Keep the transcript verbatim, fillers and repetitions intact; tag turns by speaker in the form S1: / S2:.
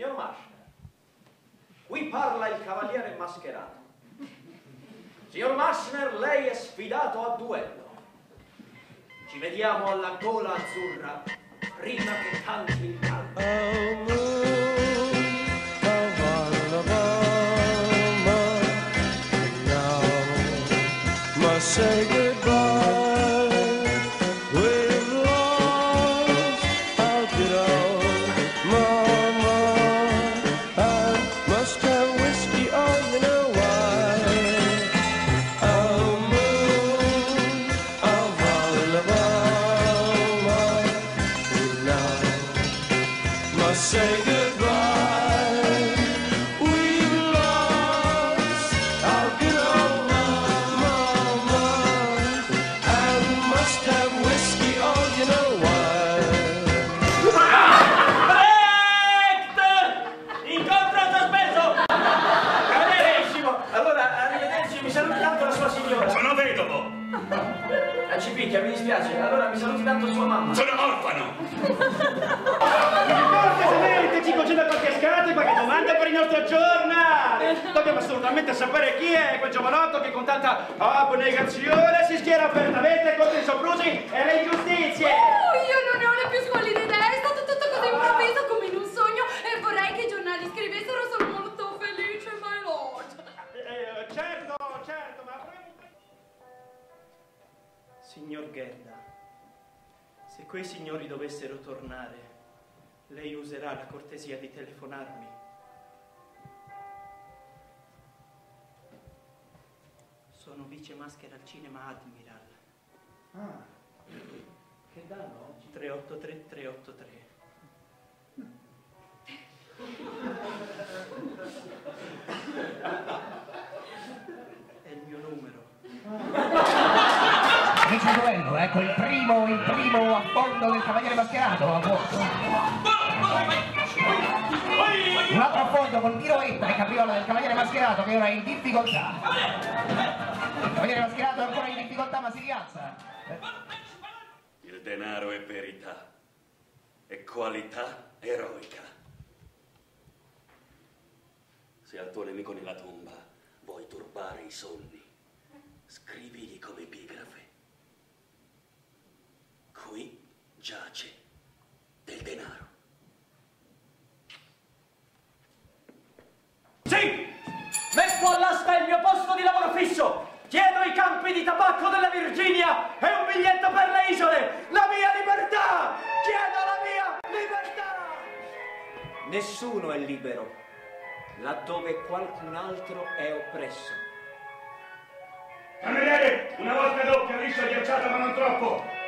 S1: Signor Marshner, qui parla il cavaliere mascherato. Signor Marshner, lei è sfidato a duello. Ci vediamo alla gola azzurra prima che canti il caldo.
S2: Say goodbye, we've lost our good old mama. I must have whiskey, oh, you know why. Oh, moon of Alabama, we now must say goodbye.
S1: Ci picchia, mi dispiace. Allora mi saluti tanto sua mamma.
S3: Sono orfano!
S4: Cortesemente ci conceda qualche scatto, qualche domanda per il nostro giornale. Dobbiamo assolutamente sapere chi è quel giovanotto che con tanta abnegazione si schiera apertamente contro i soprusi e le ingiustizie.
S5: Oh, io non ne ho la più squallida idea. È stato tutto così improvviso come in un sogno e vorrei che i giornali scrivessero. Sono molto felice, my lord.
S4: Eh, certo, certo, ma avremo... Signor Gerda, se quei signori dovessero tornare, lei userà la cortesia di telefonarmi. Sono vice maschera al cinema Admiral.
S1: Ah, che danno oggi?
S4: tre otto tre tre otto tre. È il mio numero.
S6: Dice duello, ecco il primo, il primo affondo del cavaliere mascherato. Un altro affondo con piroetta e capriola del cavaliere mascherato che ora è in difficoltà. Il cavaliere mascherato è ancora in difficoltà ma si rialza.
S3: Il denaro è verità e qualità eroica. Se al tuo nemico nella tomba vuoi turbare i sonni, scrivigli come epigrafe. Qui giace del denaro.
S1: Sì! Metto all'asta il mio posto di lavoro fisso! Chiedo i campi di tabacco della Virginia e un biglietto per le isole! La mia libertà! Chiedo la mia libertà! Nessuno è libero laddove qualcun altro è oppresso.
S3: Cameriere, una volta doppia, liscia ghiacciata ma non troppo.